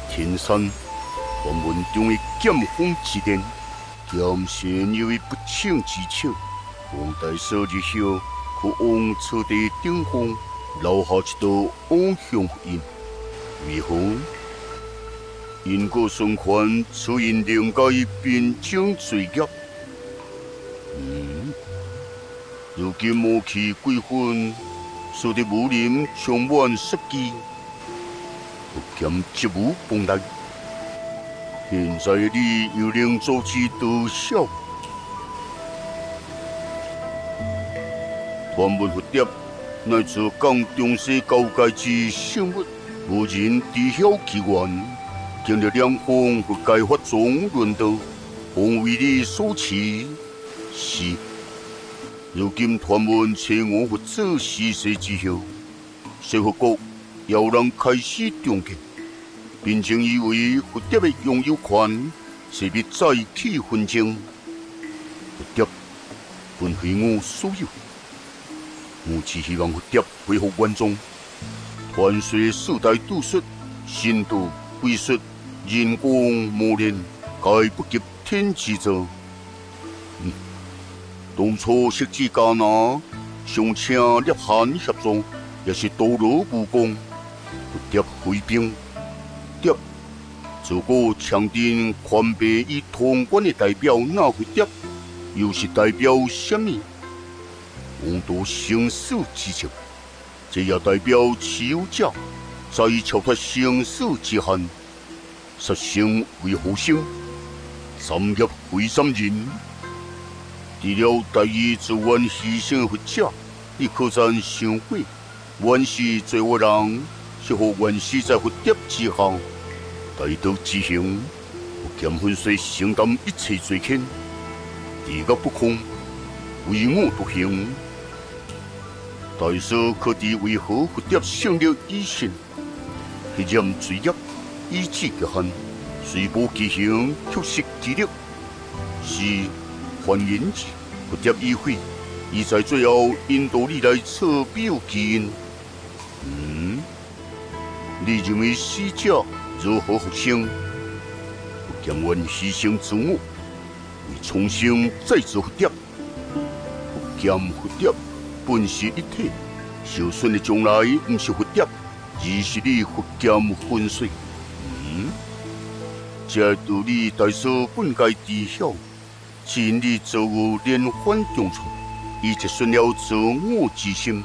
天山传闻中的剑锋之巅，剑神有一不请之巧，王大嫂日后去往草地顶方留下一道往向印，为何？因果循环，出因另加以边境罪孽。如今魔气归魂，使得武林充满杀机，不兼职务崩来。现在你又能做起多少？传闻蝴蝶乃自港中西交界之生物，无人知晓其源。经历两方和开发中论道，方为你所持。是。如今传闻找我佛祖施世之后，西佛国有人开始中计，并且以为佛蝶的拥有权势必再起纷争。佛蝶本非我所有，我只希望佛蝶恢复原状，传说四大毒术、神道、鬼术、人工磨练，皆不及天之作。当初识字加拿，上请立函协助，也是多劳无功。不蝶回兵，蝶如果强定宽北以通关的代表那回蝶，又是代表什么？王道生死之情，这也代表持有者在超脱生死之限，杀生为何生？三业为三人。除了大义自愿牺牲佛者，你可赞想悔？原是罪恶人，是否原是在佛蝶之下，大道之行，不兼粉碎承担一切罪愆，地狱不空，唯我独行。大嫂可知为何佛蝶胜了以前？迄念罪孽以至极限，虽无其行，却失其力，是。换言之，佛蝶已毁，已在最后引导你来测表基因。你认为死者如何复生？不甘愿牺牲自我，为重生再造佛蝶。佛兼佛蝶本是一体，受损的将来不是佛蝶，而是你佛兼粉碎。这道理大嫂本该知晓。是因你造恶连环重创，已结顺了自我之心。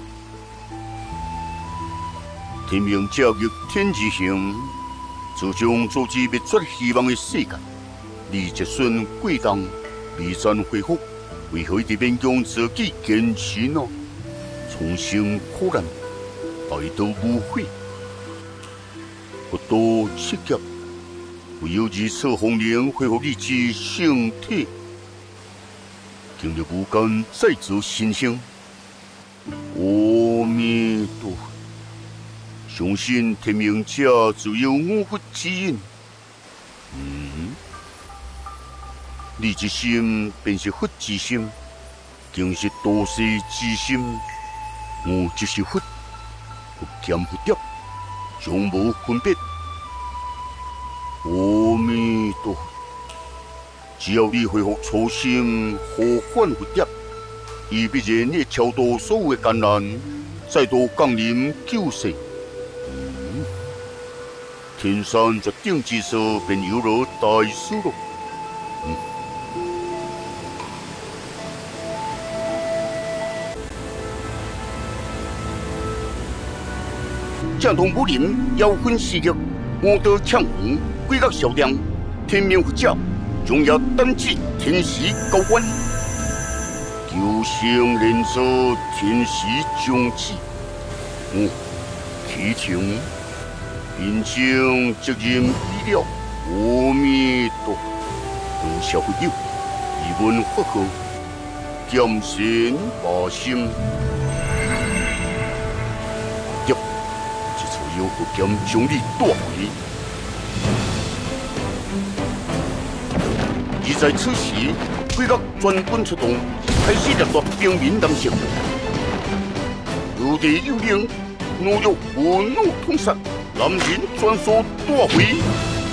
天命者逆天之行，自将阻止灭绝希望的世界。你结顺过当，未暂恢复，为何一直勉强自己坚持呢？重生苦难，爱都无悔，不多切劫，唯有以此方能恢复你之身体。经历无间再造新生，阿弥陀佛，相信天命者自有我佛之因。你之心便是佛之心，更是多世之心。我就是佛，佛兼佛蝶，将无分别。阿弥陀佛。只要你恢复初心，何患佛蝶？伊必然会超度所有的艰难，再度降临救世。天山绝顶之所，便有了大事了。正统武林妖魂事业，我得抢红，鬼角小亮，天命佛教。终要单指天时高官，救生连坐天时将至。提请并将责任依了。阿弥陀佛，多谢佛友，一文发好，剑神发心。这次由佛剑将你带回。而在此时，鬼角全军出动，开始掠夺平民男性。如地有灵，懦弱文武通杀，男人全数带回。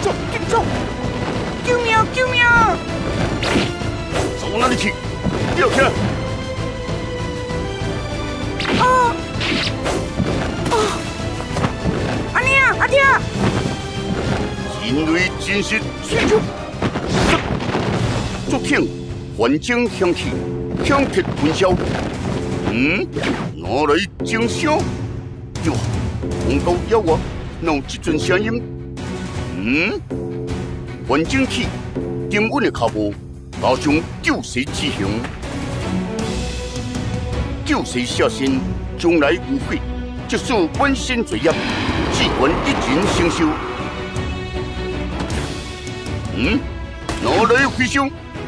走，走！ 救命！救命！ 走哪里去？掉下！ 啊！啊！阿娘，阿爹！ 人类真是脆弱。昨天环境响起，响铁焚烧。哪来惊声？哟，公狗咬我，哪有这阵声音？环境器定稳的脚步，加上救世之行，救世下身，将来无悔。即使满身罪孽，只愿一人承受。哪来回声？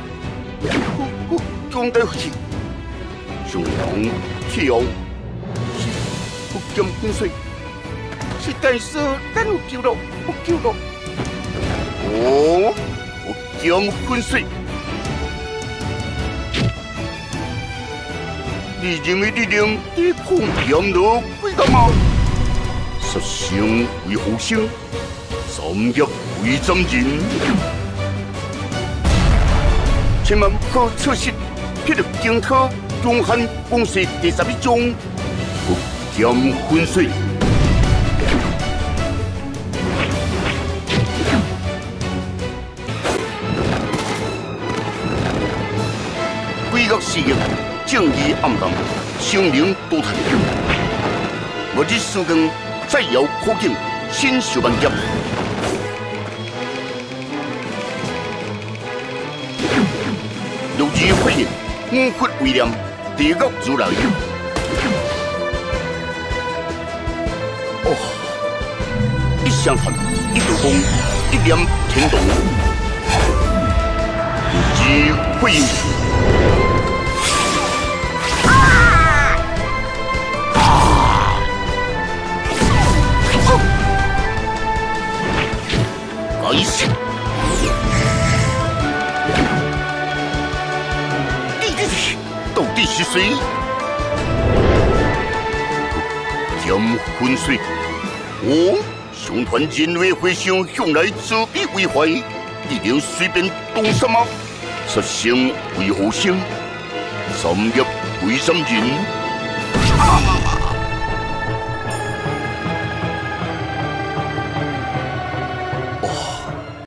将来回去，上人跳是不减喷水，是但是咱有救了，有救了。哦，不减喷水，你认为力量抵抗炎热鬼干吗？杀生为后生，三业为斩人。千万不可错失霹雳惊涛中汉公式第11章不减喷水。鬼恶事业，正义暗淡，生灵多叹。末日时光，再遥可敬，身受万劫。如日火焰，五佛威廉，地狱如来。哦，一声叹，一道光，一念天动。如日火焰。该死！到底是谁？减昏水！我上团人类会上向来自比为怀，一定随便动什么？杀生为后生，三业为三人。